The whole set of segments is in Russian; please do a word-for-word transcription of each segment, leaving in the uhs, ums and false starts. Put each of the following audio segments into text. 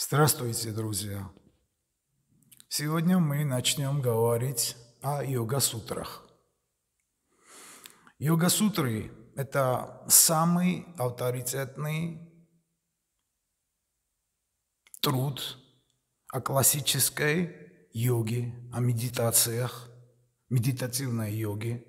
Здравствуйте, друзья! Сегодня мы начнем говорить о йога-сутрах. Йога-сутры – это самый авторитетный труд о классической йоге, о медитациях, медитативной йоге.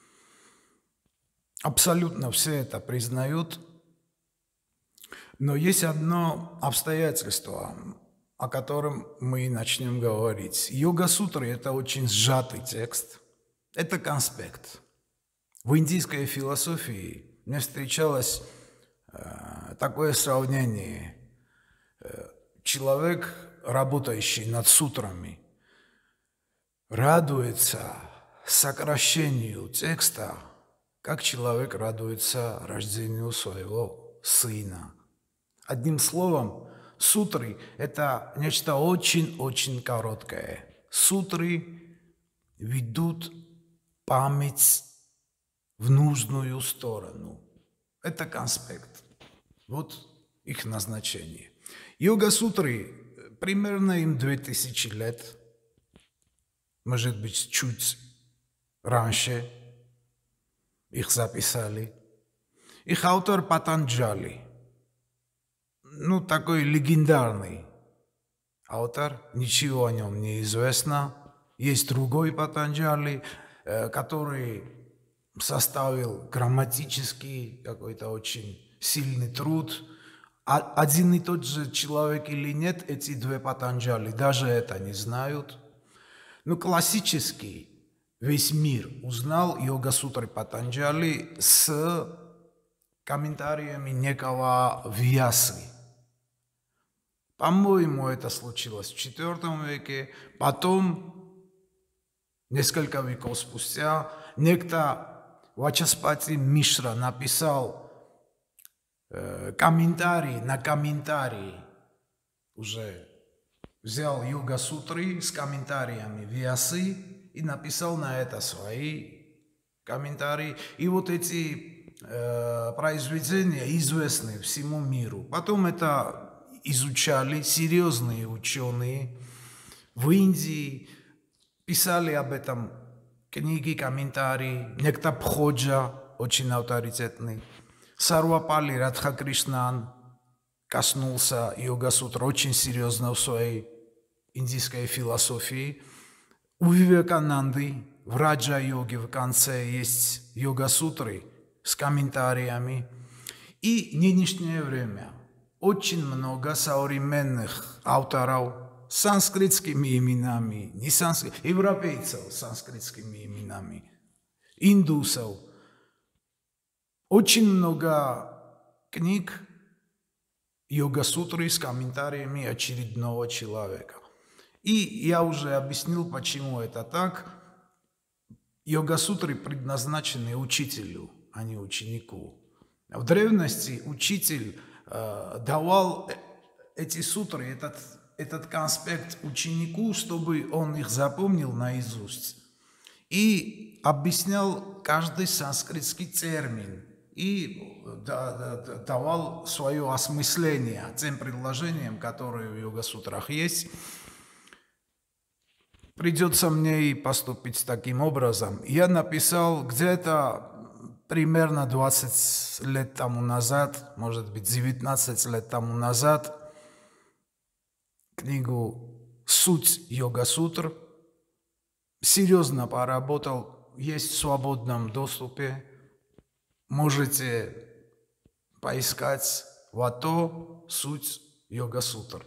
Абсолютно все это признают, но есть одно обстоятельство, о котором мы начнем говорить. Йога-сутры – это очень сжатый текст, это конспект. В индийской философии мне встречалось э, такое сравнение. Э, человек, работающий над сутрами, радуется сокращению текста, как человек радуется рождению своего сына. Одним словом, сутры – это нечто очень-очень короткое. Сутры ведут память в нужную сторону. Это конспект. Вот их назначение. Йога-сутры, примерно им две тысячи лет, может быть, чуть раньше их записали. Их автор Патанджали. Ну, такой легендарный автор, ничего о нем не известно. Есть другой Патанджали, который составил грамматический какой-то очень сильный труд. Один и тот же человек или нет, эти две Патанджали, даже это не знают. Но классический весь мир узнал йога-сутры Патанджали с комментариями некого Вьясы. По-моему, это случилось в четвёртом веке. Потом, несколько веков спустя, некто Вачаспати Мишра написал э, комментарий на комментарий. Уже взял йога-сутры с комментариями Вьясы и написал на это свои комментарии. И вот эти э, произведения известны всему миру. Потом это изучали серьезные ученые в Индии, писали об этом книги, комментарии. Некто Бходжа, очень авторитетный. Сарвапали Радхакришнан коснулся йога-сутр очень серьезно в своей индийской философии. У Вивекананды в Раджа-йоге в конце есть йога-сутры с комментариями. И в нынешнее время очень много современных авторов с санскритскими именами, не санскрит, европейцев с санскритскими именами, индусов. Очень много книг йога-сутры с комментариями очередного человека. И я уже объяснил, почему это так. Йога-сутры предназначены учителю, а не ученику. В древности учитель э, давал эти сутры, этот, этот конспект ученику, чтобы он их запомнил наизусть. И объяснял каждый санскритский термин. И давал свое осмысление тем предложениям, которые в йога-сутрах есть. Придется мне и поступить таким образом. Я написал где-то примерно двадцать лет тому назад, может быть, девятнадцать лет тому назад, книгу «Суть йога-сутр». Серьезно поработал, есть в свободном доступе. Можете поискать «Вато. Суть йога-сутр».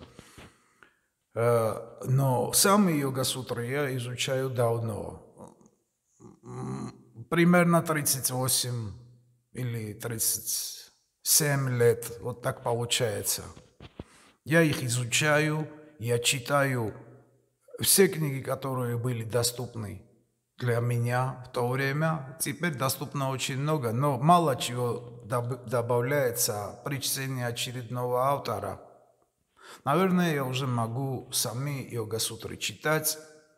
Но сами йога-сутры я изучаю давно. Примерно тридцать восемь или тридцать семь лет, вот так получается. Я их изучаю, я читаю все книги, которые были доступны для меня в то время. Теперь доступно очень много, но мало чего добавляется при чтении очередного автора. Наверное, я уже могу сами йога-сутры читать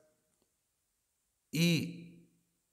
и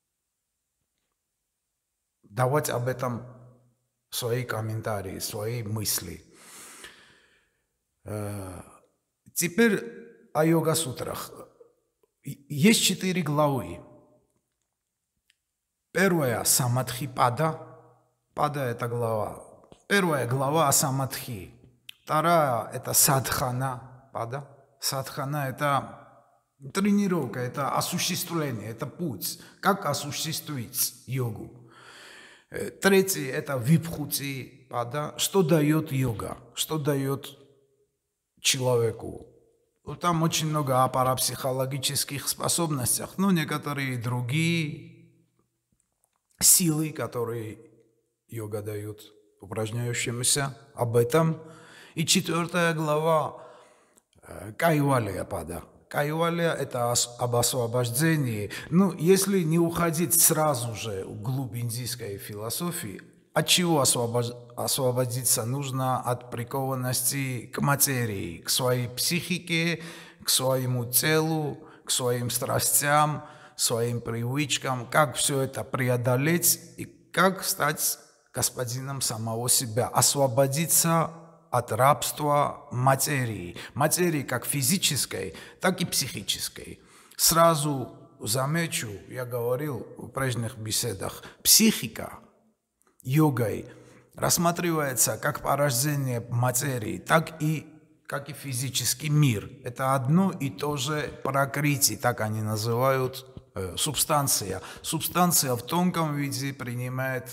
давать об этом свои комментарии, свои мысли. Теперь о йога-сутрах. Есть четыре главы. Первая – самадхи пада. Пада – это глава. Первая глава о самадхи. Вторая – это садхана пада. Садхана – это тренировка, это осуществление, это путь. Как осуществить йогу. Третий – это випхути пада. Что дает йога? Что дает человеку? Там очень много о парапсихологических способностях, но некоторые другие силы, которые йога дает упражняющимся, об этом. И четвертая глава Кайвалия пада. Кайвалия – это об освобождении. Ну, если не уходить сразу же вглубь индийской философии, от чего освобож... освободиться? Нужно от прикованности к материи, к своей психике, к своему телу, к своим страстям, своим привычкам, как все это преодолеть и как стать господином самого себя, освободиться от рабства материи. Материи как физической, так и психической. Сразу замечу, я говорил в прежних беседах, психика йогой рассматривается как порождение материи, так и как и физический мир. Это одно и то же пракрити, так они называют э, субстанция. Субстанция в тонком виде принимает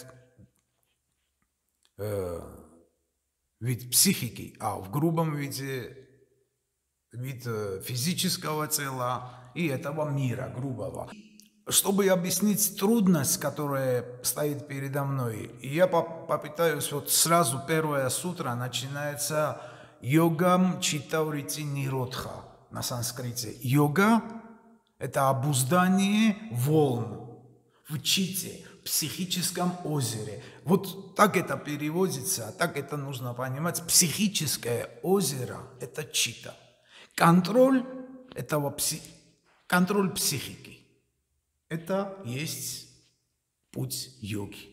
э, вид психики, а в грубом виде вид э, физического тела и этого мира грубого. Чтобы объяснить трудность, которая стоит передо мной, я попытаюсь, вот сразу первая сутра начинается йогам читаврити ниродха на санскрите. Йога – это обуздание волн в чите, в психическом озере. Вот так это переводится, так это нужно понимать. Психическое озеро – это чита. Контроль этого пси... контроль психики. Это есть путь йоги.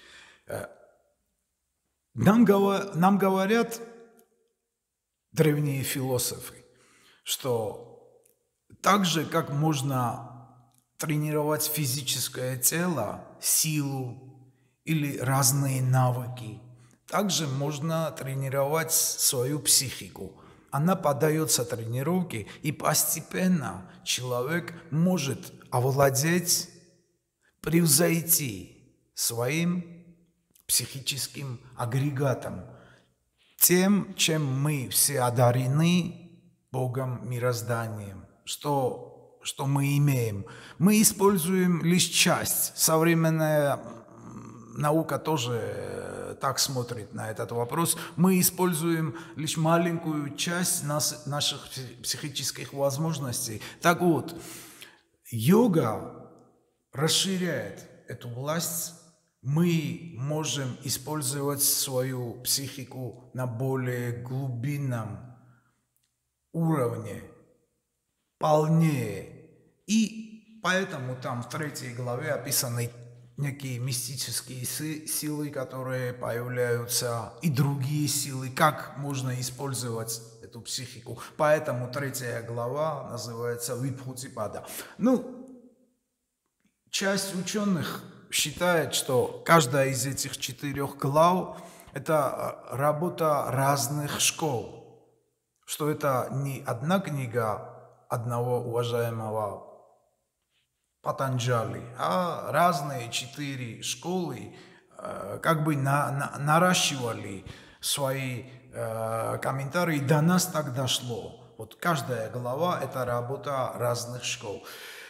Нам, нам говорят древние философы, что так же, как можно тренировать физическое тело, силу или разные навыки, также можно тренировать свою психику. Она поддается тренировке, и постепенно человек может овладеть, превзойти своим психическим агрегатом, тем, чем мы все одарены Богом мирозданием, что, что мы имеем. Мы используем лишь часть. Современная наука тоже так смотрит на этот вопрос. Мы используем лишь маленькую часть нас, наших психических возможностей. Так вот, йога расширяет эту власть. Мы можем использовать свою психику на более глубинном уровне, полнее. И поэтому там в третьей главе описаны некие мистические силы, которые появляются, и другие силы, как можно использовать эту психику. Поэтому третья глава называется Випхутипада. Ну, часть ученых считает, что каждая из этих четырех глав – это работа разных школ, что это не одна книга одного уважаемого Патанджали, а разные четыре школы как бы на, на, наращивали свои э, комментарии, до нас так дошло. Вот каждая глава – это работа разных школ.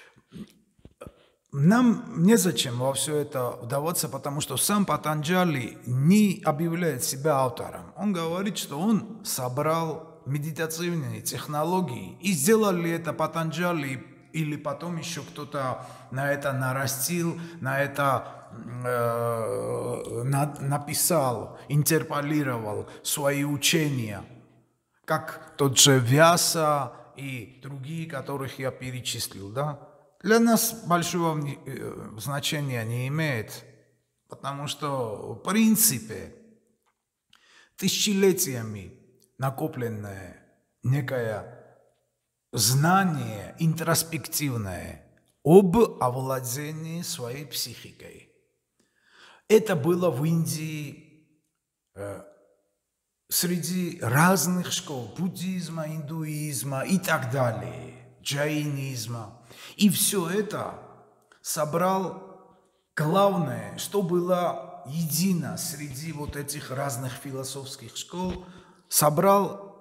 Нам незачем во все это вдаваться, потому что сам Патанджали не объявляет себя автором. Он говорит, что он собрал медитативные технологии. И сделали это Патанджали, или потом еще кто-то на это нарастил, на это э, на, написал, интерполировал свои учения, как тот же Вьяса и другие, которых я перечислил, да? Для нас большого значения не имеет, потому что, в принципе, тысячелетиями накопленная некая знание интроспективное об овладении своей психикой. Это было в Индии э, среди разных школ, буддизма, индуизма и так далее, джайнизма. И все это собрал главное, что было едино среди вот этих разных философских школ, собрал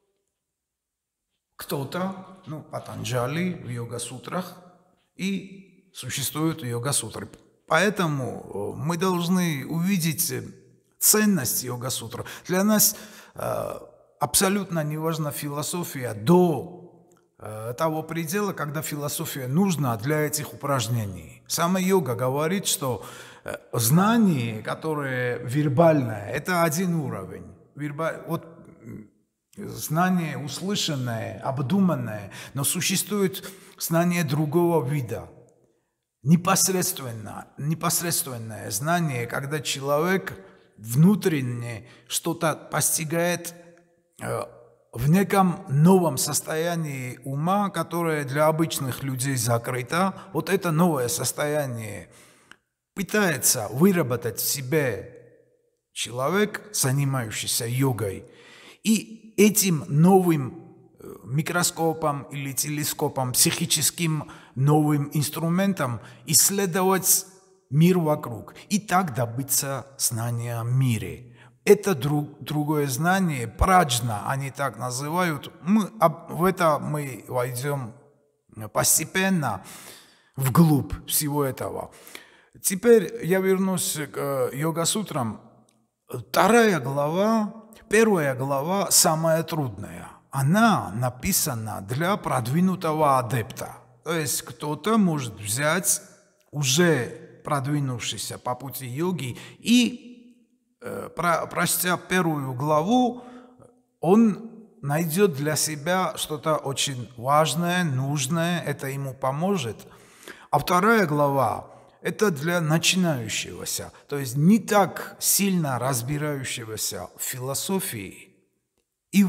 кто-то, ну, Патанджали в йога-сутрах, и существуют йога-сутры. Поэтому мы должны увидеть ценность йога-сутр. Для нас э, абсолютно не важна философия до э, того предела, когда философия нужна для этих упражнений. Сама йога говорит, что э, знание, которое вербальное, это один уровень. Верба... Вот, знание услышанное, обдуманное, но существует знание другого вида. Непосредственно, непосредственное знание, когда человек внутренне что-то постигает э, в неком новом состоянии ума, которое для обычных людей закрыто. Вот это новое состояние пытается выработать в себе человек, занимающийся йогой, и этим новым микроскопом или телескопом, психическим новым инструментом исследовать мир вокруг и так добиться знания о мире. Это друг, другое знание, праджна, они так называют. Мы, в это мы войдем постепенно вглубь всего этого. Теперь я вернусь к йога-сутрам. Вторая глава. Первая глава самая трудная. Она написана для продвинутого адепта. То есть кто-то может взять уже продвинувшийся по пути йоги и, э, про, прочтя первую главу, он найдет для себя что-то очень важное, нужное, это ему поможет. А вторая глава это для начинающегося, то есть не так сильно разбирающегося в философии и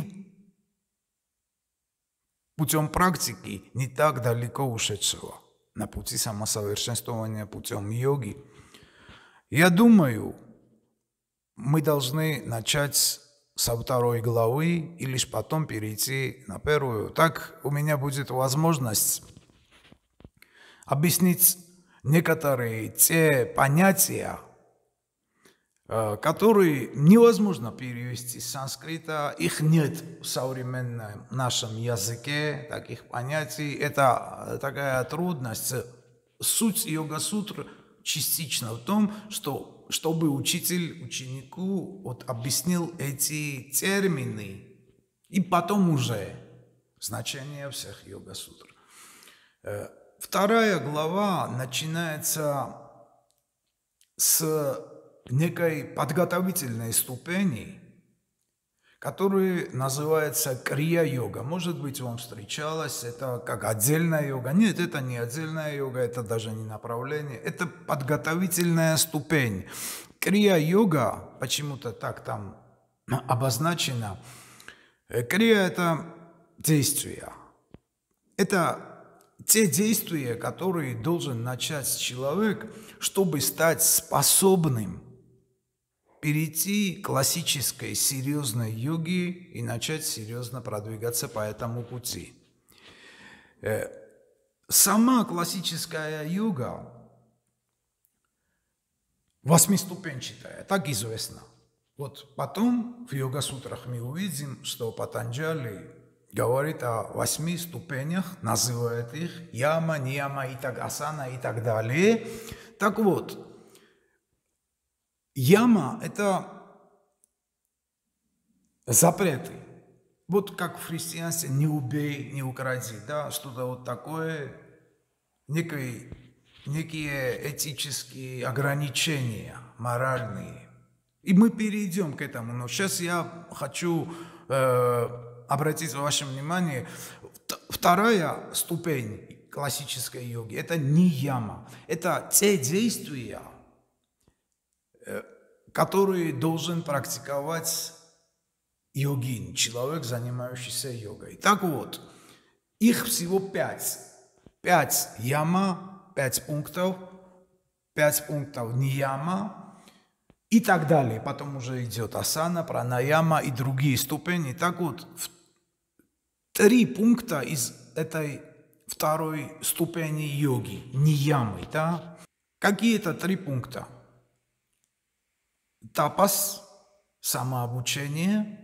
путем практики не так далеко ушедшего на пути самосовершенствования путем йоги. Я думаю, мы должны начать со второй главы и лишь потом перейти на первую. Так у меня будет возможность объяснить некоторые те понятия, которые невозможно перевести с санскрита, их нет в современном нашем языке, таких понятий. Это такая трудность. Суть йога-сутр частично в том, что, чтобы учитель ученику вот, объяснил эти термины, и потом уже значение всех йога-сутр. Вторая глава начинается с некой подготовительной ступени, которая называется крия-йога. Может быть, вам встречалось, это как отдельная йога. Нет, это не отдельная йога, это даже не направление. Это подготовительная ступень. Крия-йога, почему-то так там обозначено. Крия – это действие. Это те действия, которые должен начать человек, чтобы стать способным перейти к классической серьезной йоге и начать серьезно продвигаться по этому пути. Сама классическая йога восьмиступенчатая, так известно. Вот потом в йога-сутрах мы увидим, что Патанджали говорит о восьми ступенях, называет их яма, нияма, и так, асана и так далее. Так вот, яма – это запреты. Вот как в христианстве «не убей, не укради», да, что-то вот такое, некие, некие этические ограничения, моральные. И мы перейдем к этому, но сейчас я хочу э, обратить ваше внимание, вторая ступень классической йоги – это нияма, это те действия, э, которые должен практиковать йогин, человек, занимающийся йогой. Так вот, Их всего пять. Пять яма, пять пунктов, пять пунктов нияма и так далее. Потом уже идет асана, пранаяма и другие ступени. Так вот, три пункта из этой второй ступени йоги, ниямы, да? Какие-то три пункта. Тапас, самообучение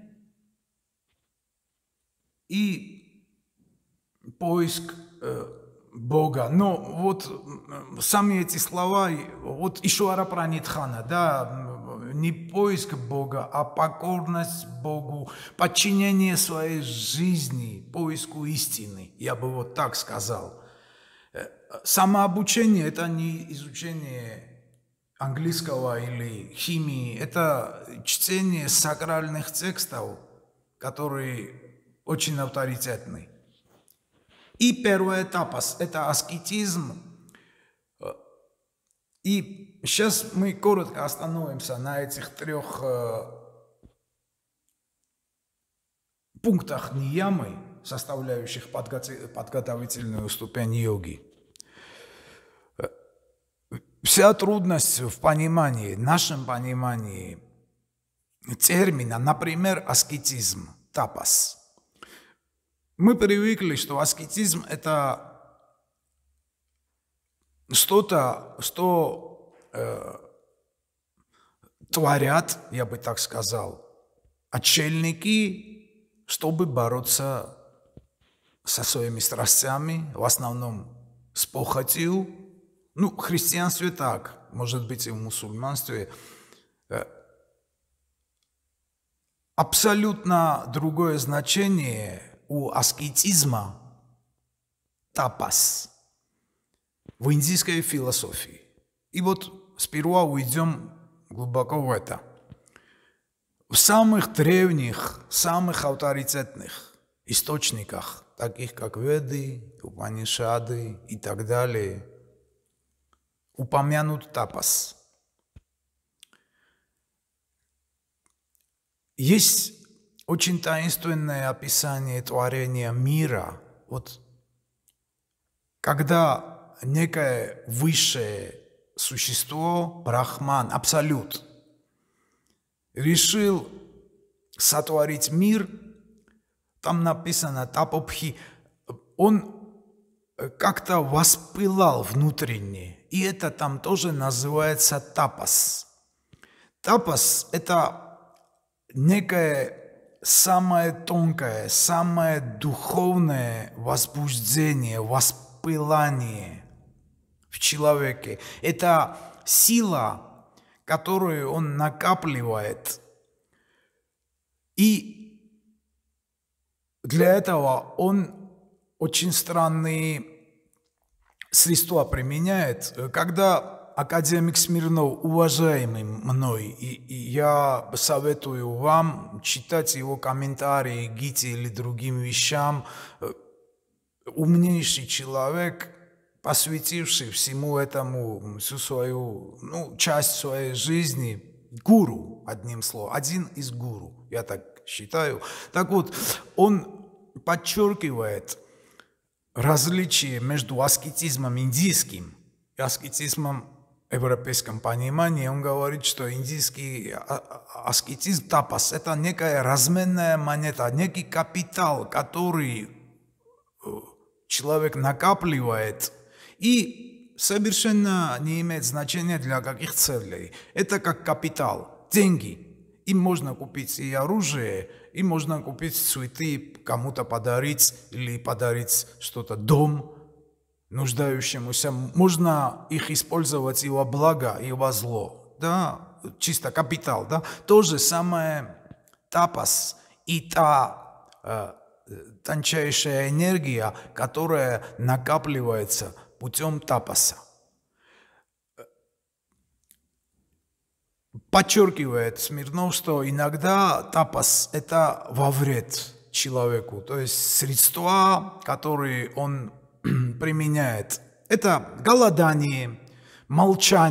и поиск э, Бога. Но вот э, сами эти слова, вот Ишвара Пранитхана, да, не поиск Бога, а покорность Богу, подчинение своей жизни, поиску истины, я бы вот так сказал. Самообучение – это не изучение английского или химии, это чтение сакральных текстов, которые очень авторитетны. И первый этап – это аскетизм. И сейчас мы коротко остановимся на этих трех э, пунктах ниямы, составляющих подготовительную ступень йоги. Вся трудность в понимании, нашем понимании термина, например, аскетизм, тапас. Мы привыкли, что аскетизм – это что-то, что э, творят, я бы так сказал, отшельники, чтобы бороться со своими страстями, в основном с похотью. Ну, в христианстве так, может быть, и в мусульманстве. Э, абсолютно другое значение у аскетизма – тапас в индийской философии. И вот сперва уйдем глубоко в это. В самых древних, самых авторитетных источниках, таких как Веды, Упанишады и так далее, упомянут тапас. Есть очень таинственное описание творения мира. Вот когда некое высшее существо, Брахман, Абсолют, решил сотворить мир, там написано Тапопхи, он как-то воспылал внутренне, и это там тоже называется тапас. Тапас – это некое самое тонкое, самое духовное возбуждение, воспылание в человеке. Это сила, которую он накапливает. И для этого он очень странные средства применяет. Когда академик Смирнов, уважаемый мной, и, и я советую вам читать его комментарии к Гите или другим вещам, умнейший человек, посвятивший всему этому всю свою, ну, часть своей жизни, гуру, одним словом, один из гуру, я так считаю. Так вот, он подчеркивает различие между аскетизмом индийским и аскетизмом в европейском понимании. Он говорит, что индийский аскетизм, тапас, это некая разменная монета, некий капитал, который человек накапливает и совершенно не имеет значения для каких целей. Это как капитал, деньги. Им можно купить и оружие, и можно купить цветы, кому-то подарить или подарить что-то, дом нуждающемуся. Можно их использовать и во благо, и во зло. Да? Чисто капитал. Да? То же самое тапас и та э, тончайшая энергия, которая накапливается путем тапаса. Подчеркивает Смирнов, что иногда тапас – это во вред человеку, то есть средства, которые он применяет. Это голодание,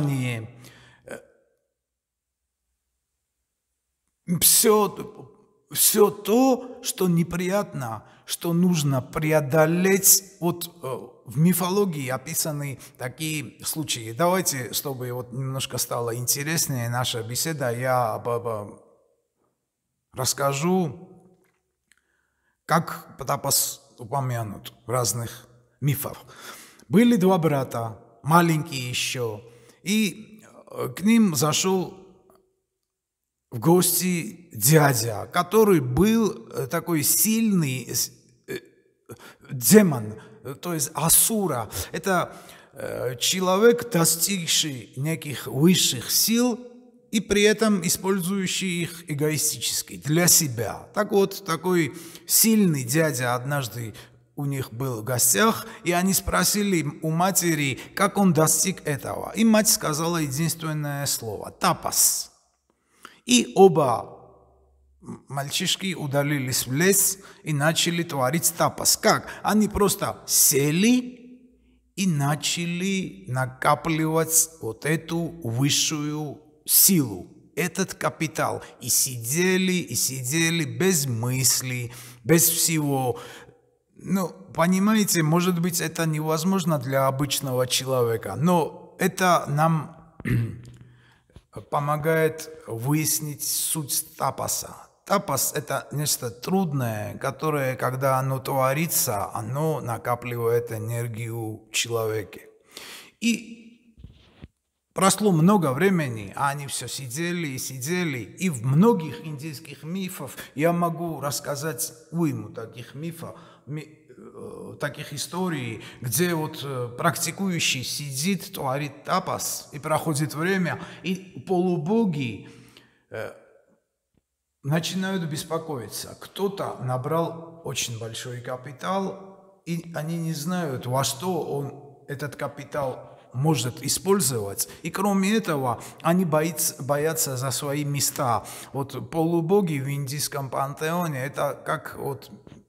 молчание, все все то, что неприятно, что нужно преодолеть. Вот в мифологии описаны такие случаи. Давайте, чтобы вот немножко стало интереснее наша беседа, я об, об, расскажу, как Тапас упомянут в разных мифах. Были два брата, маленькие еще, и к ним зашел в гости дядя, который был такой сильный демон, то есть асура. Это человек, достигший неких высших сил и при этом использующий их эгоистически, для себя. Так вот, такой сильный дядя однажды у них был в гостях, и они спросили у матери, как он достиг этого. И мать сказала единственное слово – «тапас». И оба мальчишки удалились в лес и начали творить тапас. Как? Они просто сели и начали накапливать вот эту высшую силу, этот капитал. И сидели, и сидели без мыслей, без всего. Ну, понимаете, может быть, это невозможно для обычного человека, но это нам помогает выяснить суть тапаса. Тапас – это нечто трудное, которое, когда оно творится, оно накапливает энергию в человеке. И прошло много времени, а они все сидели и сидели. И в многих индийских мифах я могу рассказать уйму таких мифов, таких историй, где вот практикующий сидит, творит тапас, и проходит время, и полубоги э, начинают беспокоиться. Кто-то набрал очень большой капитал, и они не знают, во что он этот капитал может использовать. И кроме этого, они боятся, боятся за свои места. Вот полубоги в индийском пантеоне, это как вот...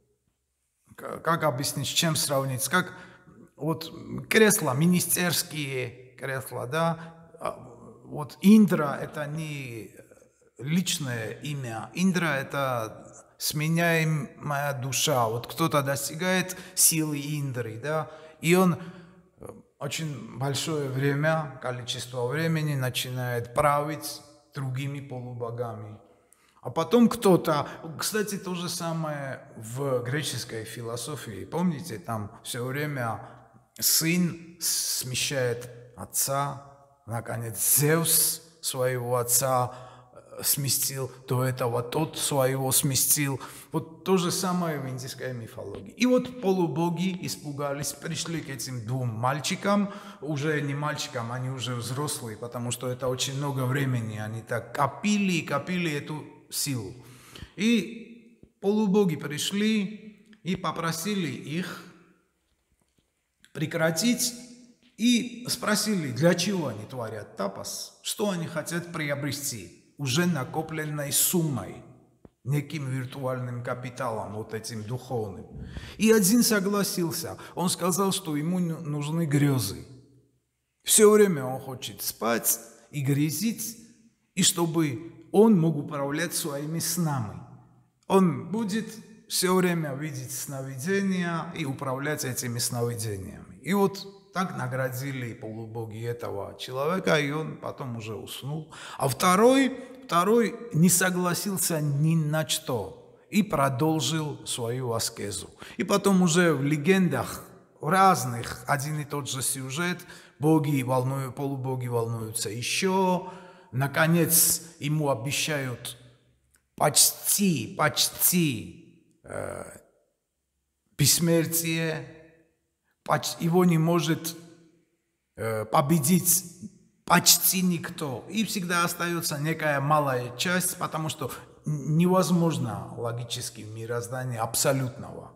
Как объяснить, с чем сравнить? Как вот кресла, министерские кресла, да? Вот Индра – это не личное имя. Индра – это сменяемая душа. Вот кто-то достигает силы Индры, да? И он очень большое время, количество времени начинает править другими полубогами. А потом кто-то, кстати, то же самое в греческой философии. Помните, там все время сын смещает отца, наконец Зевс своего отца сместил, до этого тот своего сместил. Вот то же самое в индийской мифологии. И вот полубоги испугались, пришли к этим двум мальчикам, уже не мальчикам, они уже взрослые, потому что это очень много времени, они так копили и копили эту силу. И полубоги пришли и попросили их прекратить и спросили, для чего они творят тапас, что они хотят приобрести уже накопленной суммой, неким виртуальным капиталом, вот этим духовным. И один согласился, он сказал, что ему нужны грезы. Все время он хочет спать и грезить, и чтобы он мог управлять своими снами. Он будет все время видеть сновидения и управлять этими сновидениями. И вот так наградили полубоги этого человека, и он потом уже уснул. А второй, второй не согласился ни на что и продолжил свою аскезу. И потом уже в легендах, в разных, один и тот же сюжет, боги волнуют, полубоги волнуются еще. Наконец, ему обещают почти, почти э, бессмертие. Почти, его не может э, победить почти никто. И всегда остается некая малая часть, потому что невозможно логически в мироздании абсолютного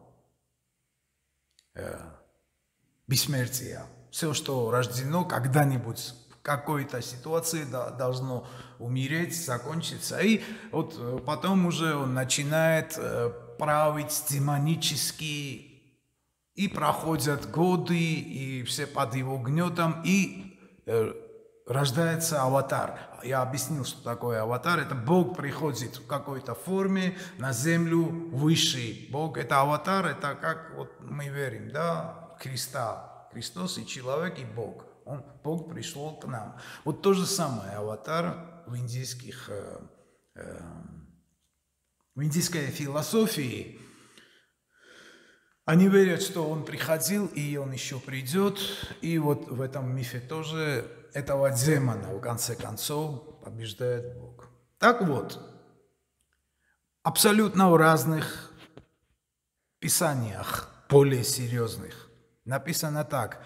э, бессмертия. Все, что рождено, когда-нибудь какой-то ситуации должно умереть, закончиться. И вот потом уже он начинает править демонически, и проходят годы, и все под его гнетом, и рождается аватар. Я объяснил, что такое аватар. Это Бог приходит в какой-то форме на землю, высший Бог. Это аватар, это как вот мы верим, да, Христа. Христос и человек, и Бог. Он, Бог пришел к нам. Вот то же самое аватар в индийских, э, э, в индийской философии. Они верят, что он приходил, и он еще придет. И вот в этом мифе тоже этого демона, в конце концов, побеждает Бог. Так вот, абсолютно в разных писаниях, более серьезных, написано так.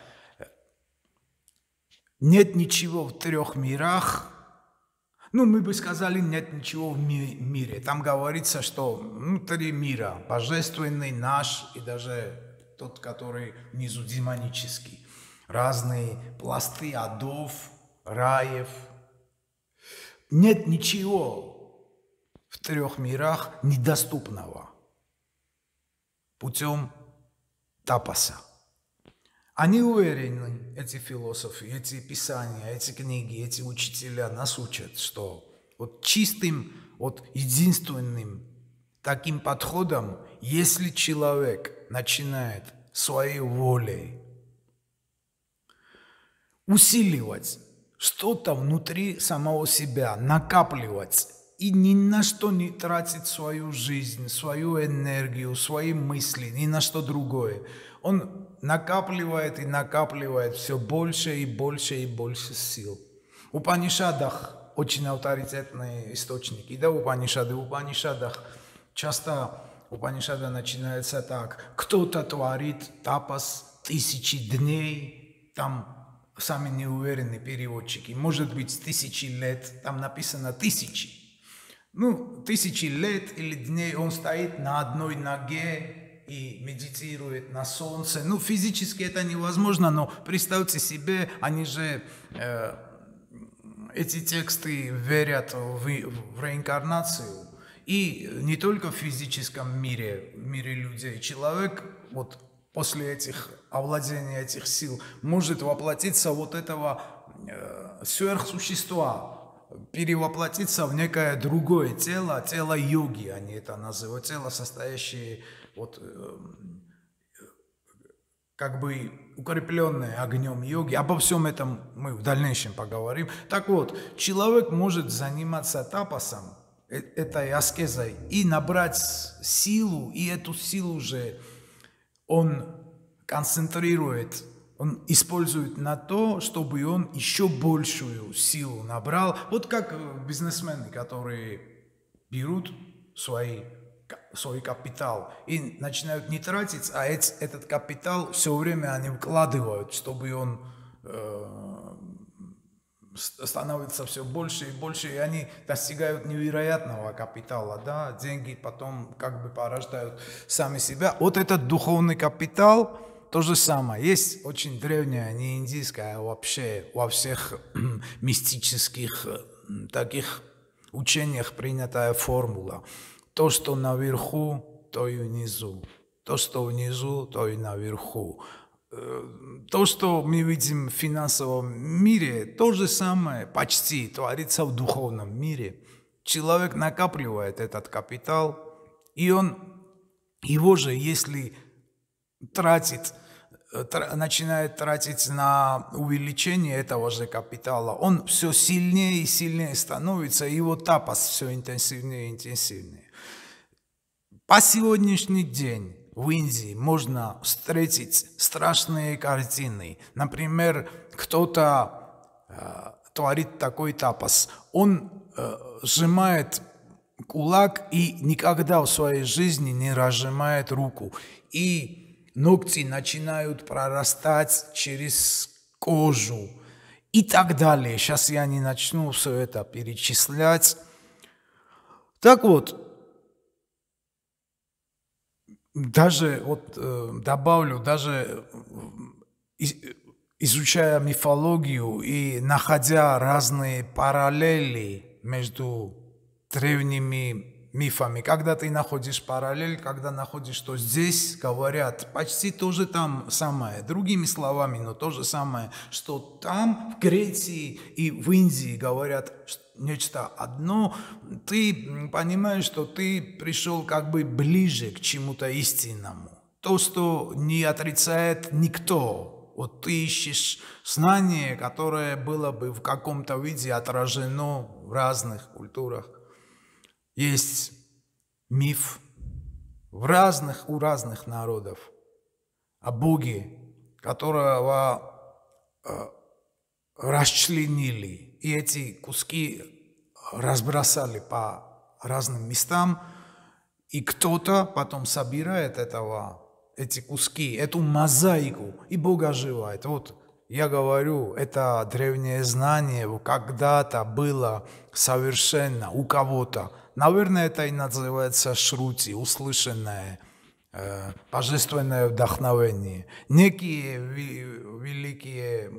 Нет ничего в трех мирах. Ну, мы бы сказали, нет ничего в ми- мире. Там говорится, что внутри мира, божественный, наш и даже тот, который внизу демонический. Разные пласты адов, раев. Нет ничего в трех мирах недоступного путем тапаса. Они уверены, эти философы, эти писания, эти книги, эти учителя нас учат, что вот чистым, вот единственным таким подходом, если человек начинает своей волей усиливать что-то внутри самого себя, накапливать и ни на что не тратить свою жизнь, свою энергию, свои мысли, ни на что другое, он накапливает и накапливает все больше и больше и больше сил. В Упанишадах очень авторитетные источники. Да, Упанишады. В Упанишадах часто Упанишада начинается так. Кто-то творит тапас тысячи дней, там сами неуверенные переводчики. Может быть, тысячи лет, там написано тысячи. Ну, тысячи лет или дней он стоит на одной ноге и медитирует на солнце. Ну, физически это невозможно, но представьте себе, они же, э, эти тексты верят в, в реинкарнацию. И не только в физическом мире, в мире людей. Человек вот после этих овладения этих сил может воплотиться вот этого э, сверхсущества, перевоплотиться в некое другое тело, тело йоги, они это называют, тело, состоящее вот э, как бы укрепленное огнем йоги. Обо всем этом мы в дальнейшем поговорим. Так вот, человек может заниматься тапасом, э, этой аскезой, и набрать силу, и эту силу же он концентрирует, он использует на то, чтобы он еще большую силу набрал. Вот как бизнесмены, которые берут свои, свой капитал и начинают не тратить, а этот капитал все время они вкладывают, чтобы он э, становится все больше и больше, и они достигают невероятного капитала, да, деньги потом как бы порождают сами себя. Вот этот духовный капитал, то же самое. Есть очень древняя, не индийская, а вообще во всех мистических таких учениях принятая формула. То, что наверху, то и внизу. То, что внизу, то и наверху. То, что мы видим в финансовом мире, то же самое почти творится в духовном мире. Человек накапливает этот капитал, и он его же, если тратит, начинает тратить на увеличение этого же капитала, он все сильнее и сильнее становится, и его тапас все интенсивнее и интенсивнее. По сегодняшний день в Индии можно встретить страшные картины. Например, кто-то э, творит такой тапас. Он э, сжимает кулак и никогда в своей жизни не разжимает руку. И ногти начинают прорастать через кожу и так далее. Сейчас я не начну все это перечислять. Так вот, даже вот э, добавлю, даже э, изучая мифологию и находя разные параллели между древними мифами. Когда ты находишь параллель, когда находишь, что здесь говорят почти то же там самое, другими словами, но то же самое, что там в Греции и в Индии говорят нечто одно, ты понимаешь, что ты пришел как бы ближе к чему-то истинному. То, что не отрицает никто. Вот ты ищешь знание, которое было бы в каком-то виде отражено в разных культурах. Есть миф в разных, у разных народов о Боге, которого э, расчленили. И эти куски разбросали по разным местам. И кто-то потом собирает этого, эти куски, эту мозаику, и Бог оживает. Вот я говорю, это древнее знание когда-то было совершенно у кого-то. Наверное, это и называется шрути, услышанное, э, божественное вдохновение. Некие великие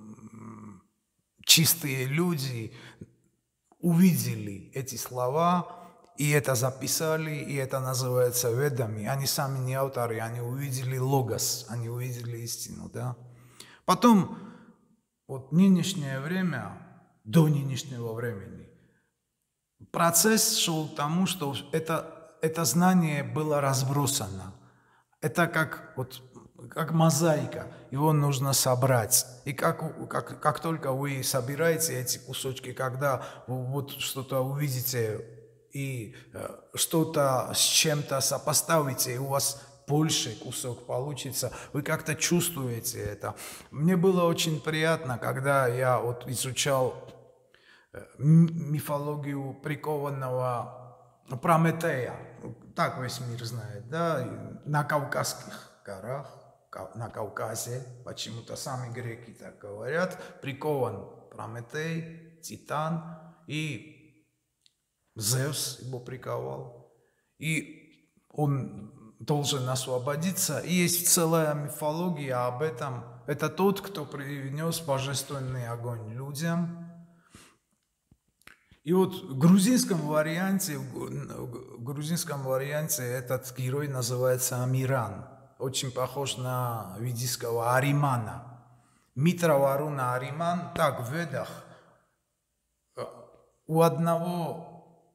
чистые люди увидели эти слова, и это записали, и это называется ведами. Они сами не авторы, они увидели логос, они увидели истину. Да? Потом, вот нынешнее время, до нынешнего времени, процесс шел к тому, что это, это знание было разбросано. Это как, вот, как мозаика, его нужно собрать. И как, как, как только вы собираете эти кусочки, когда вы вот что-то увидите и э, что-то с чем-то сопоставите, и у вас больше кусок получится, вы как-то чувствуете это. Мне было очень приятно, когда я вот изучал мифологию прикованного Прометея. Так весь мир знает, да, на Кавказских горах, на Кавказе, почему-то сами греки так говорят, прикован Прометей, Титан, и Зевс его приковал, и он должен освободиться. И есть целая мифология об этом. Это тот, кто принес божественный огонь людям. И вот в грузинском варианте, в грузинском варианте этот герой называется Амиран. Очень похож на ведического Аримана. Митра Варуна Ариман. Так, в Ведах у одного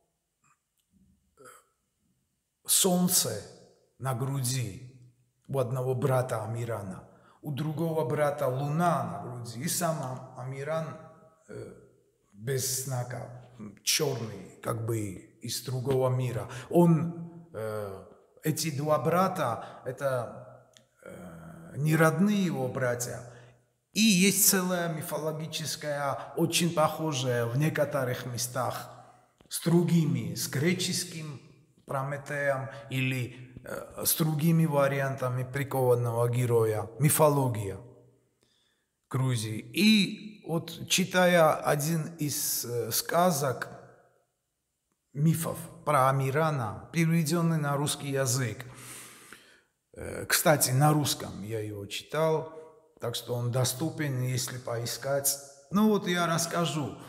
солнце на груди, у одного брата Амирана, у другого брата луна на груди, и сам Амиран э, без знака, черный, как бы из другого мира. Он, э, эти два брата, это э, не родные его братья. И есть целая мифологическая, очень похожая в некоторых местах с другими, с греческим Прометеем или э, с другими вариантами прикованного героя, мифология Грузии. И вот читая один из э, сказок, мифов про Амирана, переведенный на русский язык, э, кстати, на русском я его читал, так что он доступен, если поискать. Ну вот я расскажу.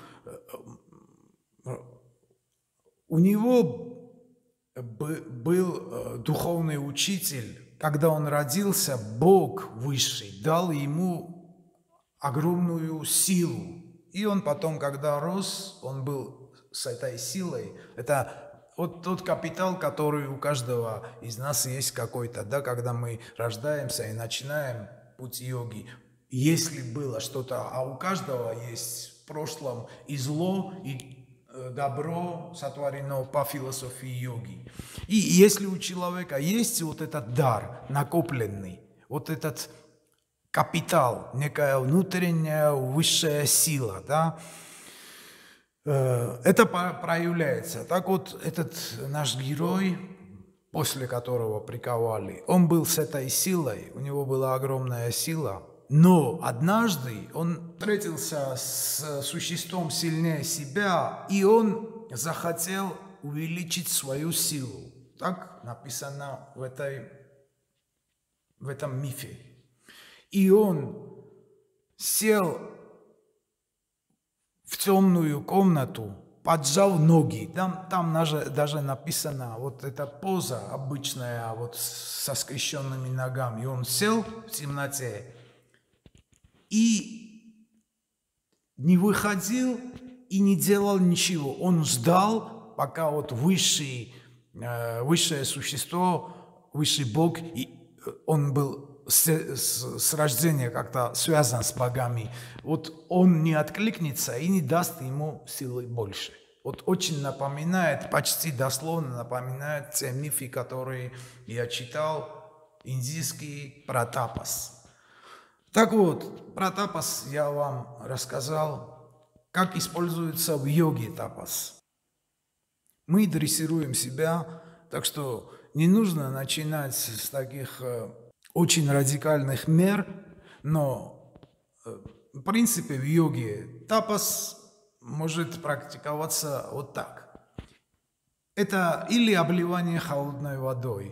У него был духовный учитель. Когда он родился, Бог Высший дал ему огромную силу. И он потом, когда рос, он был с этой силой. Это вот тот капитал, который у каждого из нас есть какой-то, да, когда мы рождаемся и начинаем путь йоги. Если было что-то, а у каждого есть в прошлом и зло, и добро сотворено по философии йоги. И если у человека есть вот этот дар накопленный, вот этот капитал, некая внутренняя высшая сила, да, это проявляется. Так вот, этот наш герой, после которого приковали, он был с этой силой, у него была огромная сила, но однажды он встретился с существом сильнее себя, и он захотел увеличить свою силу. Так написано в, этой, в этом мифе. И он сел в темную комнату, поджал ноги. Там, там даже, даже написано, вот эта поза обычная, вот со скрещенными ногами. И он сел в темноте и не выходил и не делал ничего. Он ждал, пока вот высший, э, высшее существо, высший Бог, и он был с, с, с рождения как-то связан с богами. Вот он не откликнется и не даст ему силы больше. Вот очень напоминает, почти дословно напоминает те мифы, которые я читал, индийский про тапас. Так вот, про тапас я вам рассказал, как используется в йоге тапас. Мы дрессируем себя, так что не нужно начинать с таких э, очень радикальных мер, но э, в принципе в йоге тапас может практиковаться вот так. Это или обливание холодной водой,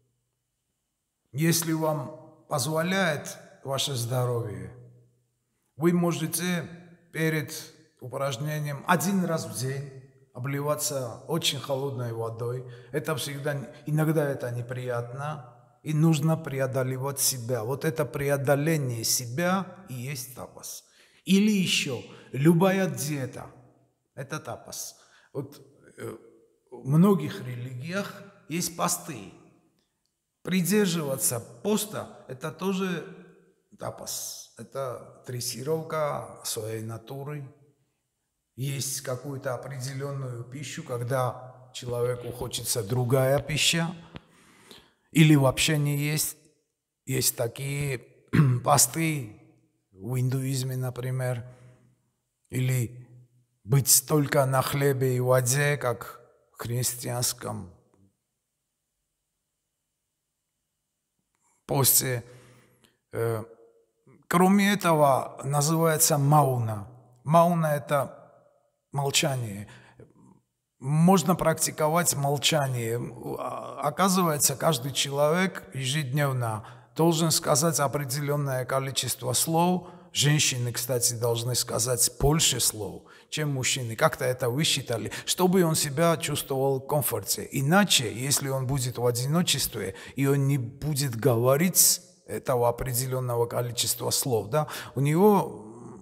если вам позволяет ваше здоровье. Вы можете перед упражнением один раз в день обливаться очень холодной водой. Это всегда, иногда это неприятно, и нужно преодолевать себя. Вот это преодоление себя и есть тапас. Или еще любая диета – это тапас. Вот в многих религиях есть посты. Придерживаться поста – это тоже тапас. Это дрессировка своей натуры. Есть какую-то определенную пищу, когда человеку хочется другая пища, или вообще не есть. Есть такие посты в индуизме, например, или быть только на хлебе и воде, как в христианском посте. Кроме этого, называется мауна. Мауна – это молчание. Можно практиковать молчание. Оказывается, каждый человек ежедневно должен сказать определенное количество слов. Женщины, кстати, должны сказать больше слов, чем мужчины. Как-то это высчитали, чтобы он себя чувствовал в комфорте. Иначе, если он будет в одиночестве, и он не будет говорить этого определенного количества слов, да, у него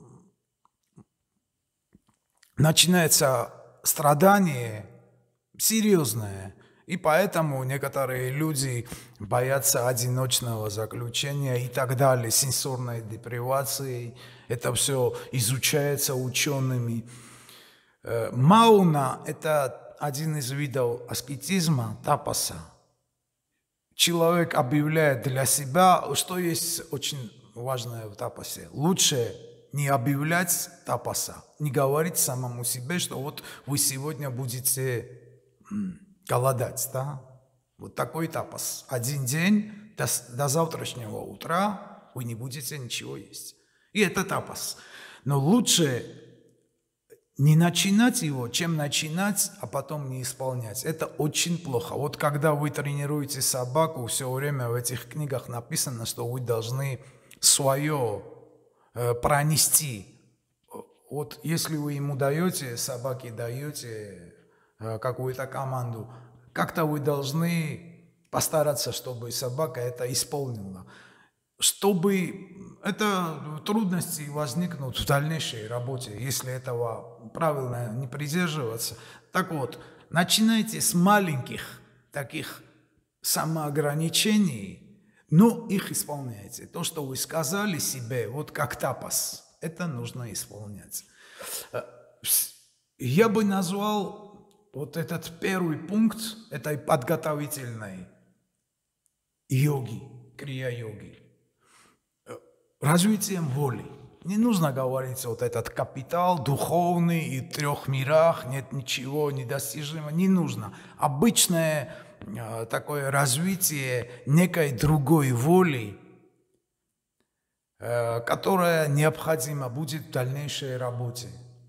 начинается страдание серьезное. И поэтому некоторые люди боятся одиночного заключения и так далее, сенсорной депривации. Это все изучается учеными. Мауна – это один из видов аскетизма, тапаса. Человек объявляет для себя, что есть очень важное в тапасе. Лучше не объявлять тапаса, не говорить самому себе, что вот вы сегодня будете голодать, да? Вот такой тапас. Один день до, до завтрашнего утра вы не будете ничего есть. И это тапас. Но лучше не начинать его, чем начинать, а потом не исполнять. Это очень плохо. Вот когда вы тренируете собаку, все время в этих книгах написано, что вы должны свое э, пронести. Вот если вы ему даете, собаке даете э, какую-то команду, как-то вы должны постараться, чтобы собака это исполнила. Чтобы это трудности возникнут в дальнейшей работе, если этого правильно не придерживаться. Так вот, начинайте с маленьких таких самоограничений, но их исполняйте. То, что вы сказали себе, вот как тапас, это нужно исполнять. Я бы назвал вот этот первый пункт этой подготовительной йоги, крия-йоги, развитием воли. Не нужно говорить, вот этот капитал духовный и в трех мирах, нет ничего недостижимого, не нужно. Обычное э, такое развитие некой другой воли, э, которая необходима будет в дальнейшей работе.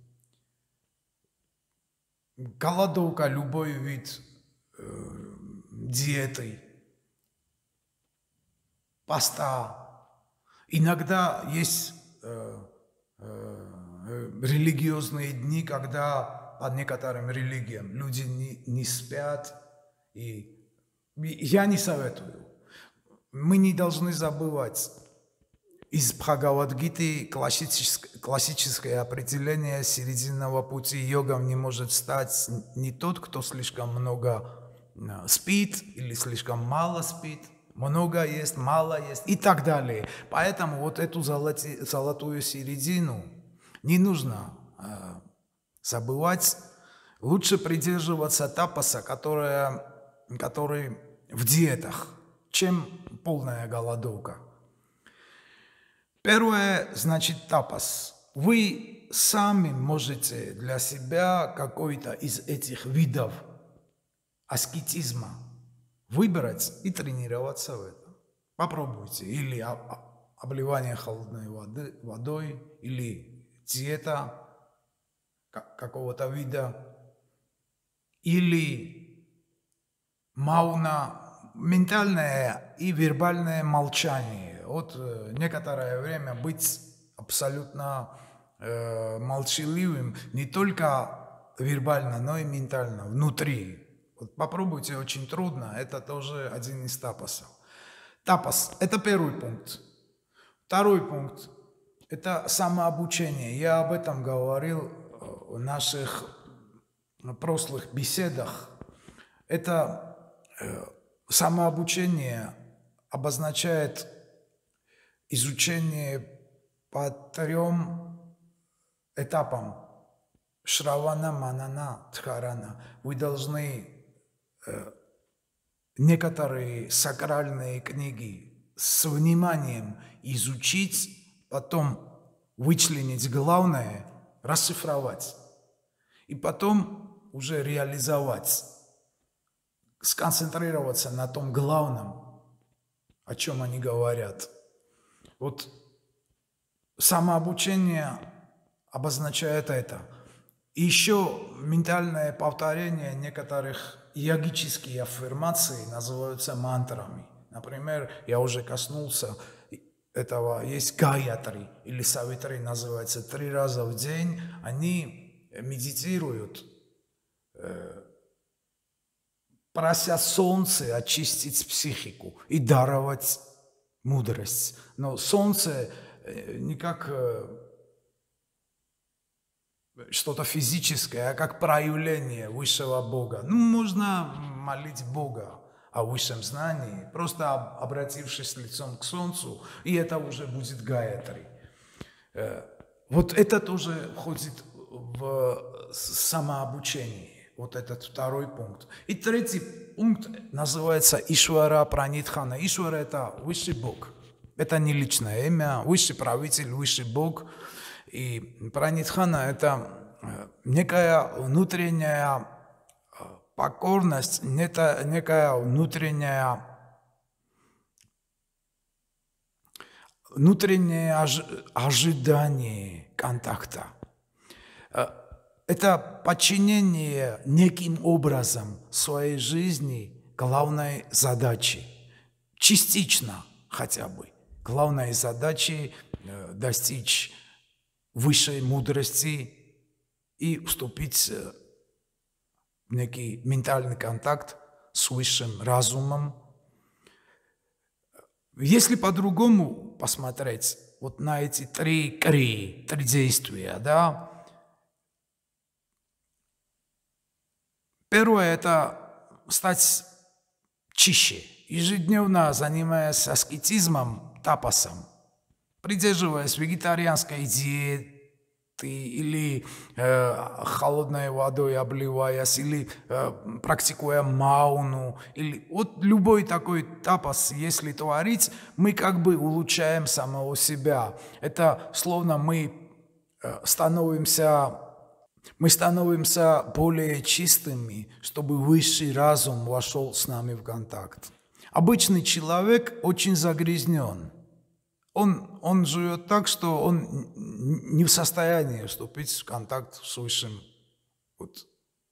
Голодовка, любой вид э, диеты, поста. Иногда есть э, э, религиозные дни, когда по некоторым религиям люди не, не спят, и я не советую. Мы не должны забывать, из Бхагавад-гиты классическое, классическое определение серединного пути йогом не может стать не тот, кто слишком много спит или слишком мало спит, много есть, мало есть и так далее. Поэтому вот эту золоти, золотую середину не нужно э, забывать. Лучше придерживаться тапаса, которая, который в диетах, чем полная голодовка. Первое, значит, тапас. Вы сами можете для себя какой-то из этих видов аскетизма выбрать и тренироваться в этом. Попробуйте. Или обливание холодной воды, водой, или диета какого-то вида, или мауна, ментальное и вербальное молчание. Вот э, некоторое время быть абсолютно э, молчаливым не только вербально, но и ментально, внутри. Вот попробуйте, очень трудно, это тоже один из тапасов. Тапас – это первый пункт. Второй пункт – это самообучение. Я об этом говорил в наших прошлых беседах. Это э, самообучение обозначает изучение по трем этапам. Шравана, манана, дхарана. Вы должны э, некоторые сакральные книги с вниманием изучить, потом вычленить главное, расшифровать. И потом уже реализовать, сконцентрироваться на том главном, о чем они говорят. Вот самообучение обозначает это. И еще ментальное повторение некоторых йогических аффирмаций называются мантрами. Например, я уже коснулся этого, есть гаятри или савитри, называется, три раза в день. Они медитируют, э, прося солнце очистить психику и даровать мудрость. Но солнце э, не как э, что-то физическое, а как проявление высшего Бога. Ну, можно молить Бога о высшем знании, просто обратившись лицом к солнцу, и это уже будет гаятри. Вот это тоже входит в самообучение, вот этот второй пункт. И третий пункт называется Ишвара Пранитхана. Ишвара – это высший Бог, это не личное имя, высший правитель, высший Бог. И Пранитхана – это некая внутренняя покорность, некая внутренняя, внутреннее ожидание контакта. Это подчинение неким образом своей жизни главной задаче. Частично хотя бы. Главной задачей достичь высшей мудрости и вступить в некий ментальный контакт с высшим разумом. Если по-другому посмотреть вот на эти три кри, три действия, да, первое – это стать чище, ежедневно занимаясь аскетизмом, тапасом, придерживаясь вегетарианской диеты или э, холодной водой обливаясь, или э, практикуя мауну, или вот любой такой тапас, если творить, мы как бы улучшаем самого себя. Это словно мы э, становимся, мы становимся более чистыми, чтобы высший разум вошел с нами в контакт. Обычный человек очень загрязнен. Он, он живет так, что он не в состоянии вступить в контакт с высшим, вот,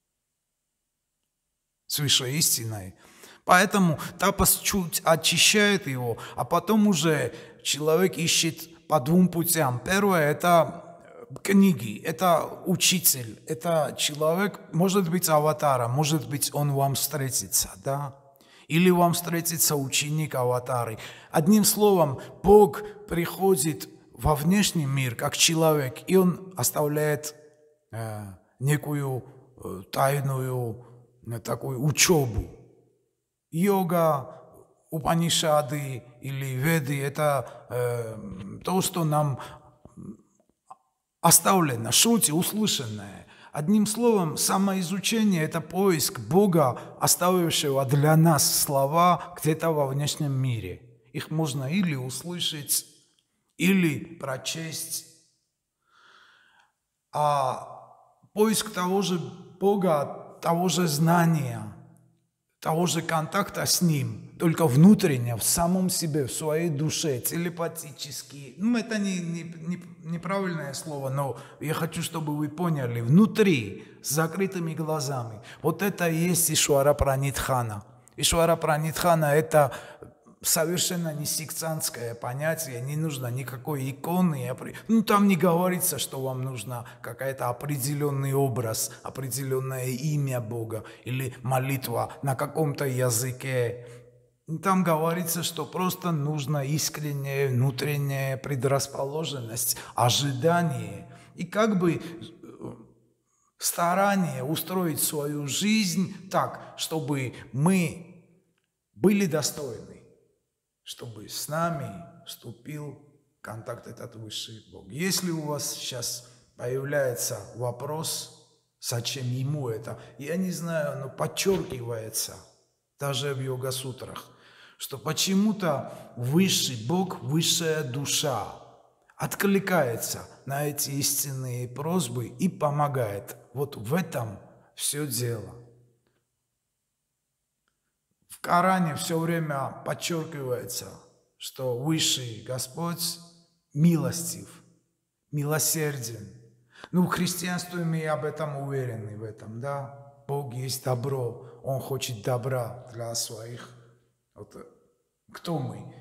с высшей истиной. Поэтому тапас чуть очищает его, а потом уже человек ищет по двум путям. Первое – это книги, это учитель, это человек, может быть, аватара, может быть, он вам встретится, да? Или вам встретится ученик аватары. Одним словом, Бог приходит во внешний мир как человек, и он оставляет э, некую э, тайную э, такую учебу. Йога, Упанишады или Веды – это э, то, что нам оставлено, шрути, услышанное. Одним словом, самоизучение – это поиск Бога, оставившего для нас слова где-то во внешнем мире. Их можно или услышать, или прочесть. А поиск того же Бога, того же знания, того же контакта с Ним, только внутренне, в самом себе, в своей душе, телепатически. Ну, это не, не, не, неправильное слово, но я хочу, чтобы вы поняли, внутри, с закрытыми глазами. Вот это и есть Ишвара Пранидхана. Ишвара Пранидхана – это совершенно не сектантское понятие, не нужно никакой иконы. Ну, там не говорится, что вам нужно какой-то определенный образ, определенное имя Бога или молитва на каком-то языке. Там говорится, что просто нужна искренняя внутренняя предрасположенность, ожидание и как бы старание устроить свою жизнь так, чтобы мы были достойны, чтобы с нами вступил в контакт этот высший Бог. Если у вас сейчас появляется вопрос, зачем ему это, я не знаю, но подчеркивается даже в йога-сутрах, что почему-то высший Бог, высшая душа откликается на эти истинные просьбы и помогает. Вот в этом все дело. В Коране все время подчеркивается, что высший Господь милостив, милосерден. Ну, в христианстве мы об этом уверены, в этом, да? Бог есть добро, Он хочет добра для своих. Вот, кто мы?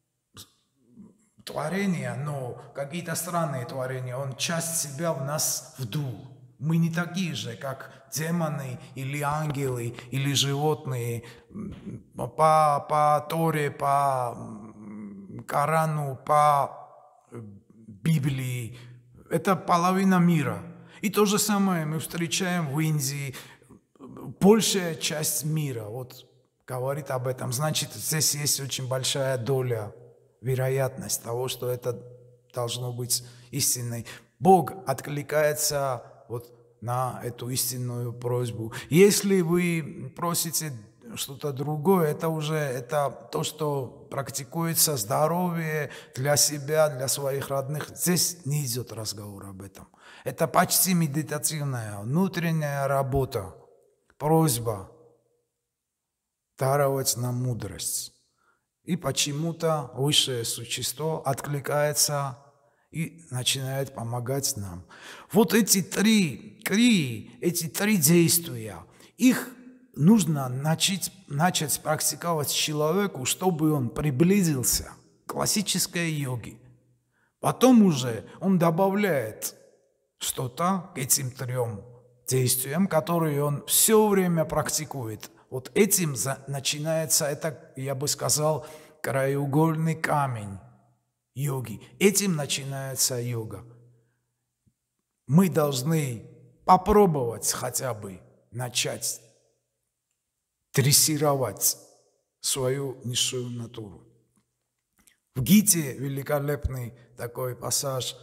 Творение, но какие-то странные творения. Он часть себя в нас вдул. Мы не такие же, как демоны или ангелы или животные. По, по Торе, по Корану, по Библии. Это половина мира. И то же самое мы встречаем в Индии. Большая часть мира вот, говорит об этом. Значит, здесь есть очень большая доля, вероятность того, что это должно быть истиной. Бог откликается вот на эту истинную просьбу. Если вы просите что-то другое, это уже это то, что практикуется здоровье для себя, для своих родных. Здесь не идет разговор об этом. Это почти медитативная, внутренняя работа, просьба даровать нам мудрость. И почему-то высшее существо откликается и начинает помогать нам. Вот эти три, три, эти три действия, их нужно начать, начать практиковать человеку, чтобы он приблизился к классической йоге. Потом уже он добавляет что-то к этим трем действиям, которые он все время практикует. Вот этим начинается, это, я бы сказал, краеугольный камень йоги. Этим начинается йога. Мы должны попробовать хотя бы начать дрессировать свою низшую натуру. В Гите великолепный такой пассаж.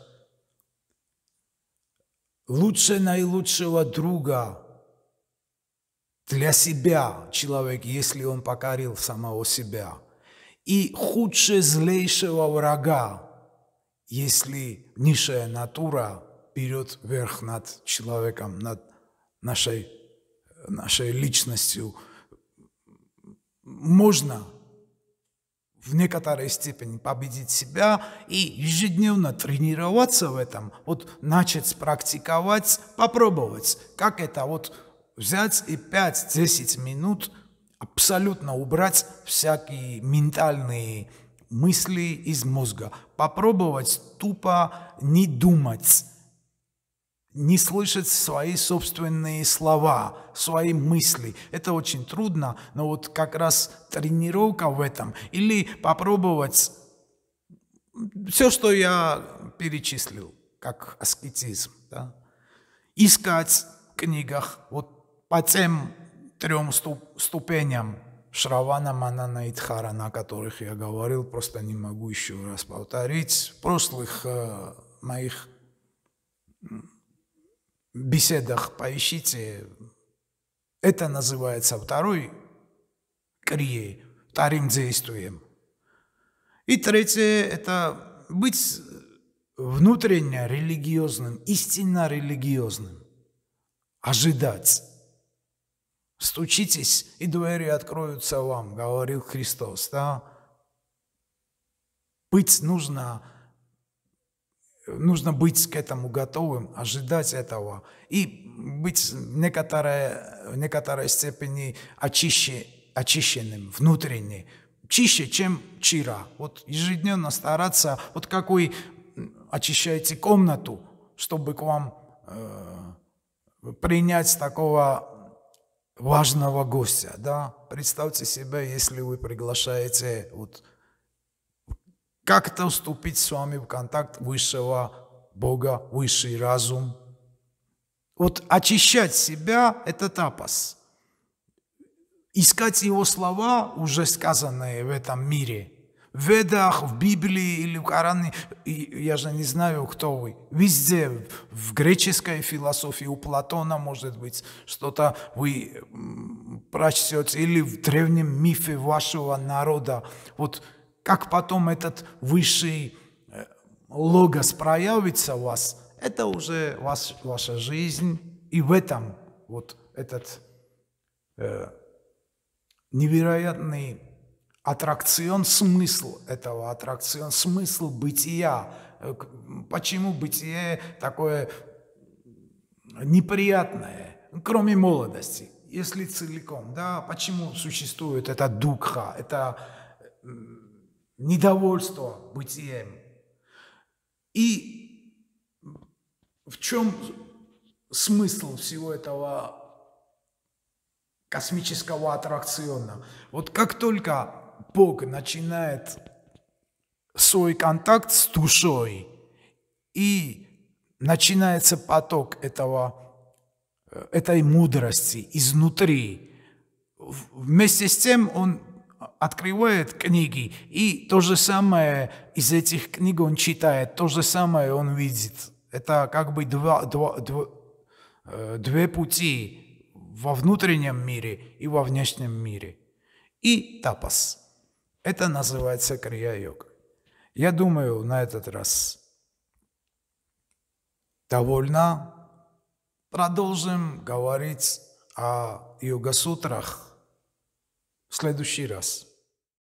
Лучше наилучшего друга для себя человек, если он покорил самого себя. И худше злейшего врага, если низшая натура берет верх над человеком, над нашей, нашей личностью. Можно в некоторой степени победить себя и ежедневно тренироваться в этом, вот начать практиковать, попробовать, как это вот взять и пять-десять минут абсолютно убрать всякие ментальные мысли из мозга, попробовать тупо не думать, не слышать свои собственные слова, свои мысли. Это очень трудно, но вот как раз тренировка в этом. Или попробовать все, что я перечислил, как аскетизм. Да? Искать в книгах вот по тем трем ступеням Шравана, Манана и Дхарана, о которых я говорил, просто не могу еще раз повторить. В прошлых э, моих беседах поищите. Это называется второй крией, вторым действием. И третье – это быть внутренне религиозным, истинно религиозным. Ожидать. Стучитесь, и двери откроются вам, говорил Христос. Да? Быть нужно, нужно быть к этому готовым, ожидать этого и быть в некоторой, в некоторой степени очище, очищенным внутренне, чище, чем вчера. Вот ежедневно стараться, вот как вы очищаете комнату, чтобы к вам э, принять такого важного гостя, да? Представьте себе, если вы приглашаете вот, как-то вступить с вами в контакт высшего Бога, высший разум. Вот очищать себя – это тапас. Искать его слова, уже сказанные в этом мире, в Ведах, в Библии или в Коране, я же не знаю, кто вы, везде, в греческой философии, у Платона, может быть, что-то вы прочтете, или в древнем мифе вашего народа. Вот как потом этот высший логос проявится у вас, это уже ваш, ваша жизнь, и в этом вот этот э, невероятный аттракцион, смысл этого аттракцион, смысл бытия. Почему бытие такое неприятное, кроме молодости, если целиком, да, почему существует это дукха, это недовольство бытием. И в чем смысл всего этого космического аттракциона? Вот как только Бог начинает свой контакт с душой, и начинается поток этого, этой мудрости изнутри. Вместе с тем он открывает книги, и то же самое из этих книг он читает, то же самое он видит. Это как бы два, два, два, две пути во внутреннем мире и во внешнем мире. И тапас. Это называется крия-йога. Я думаю, на этот раз довольно. Продолжим говорить о йога-сутрах в следующий раз.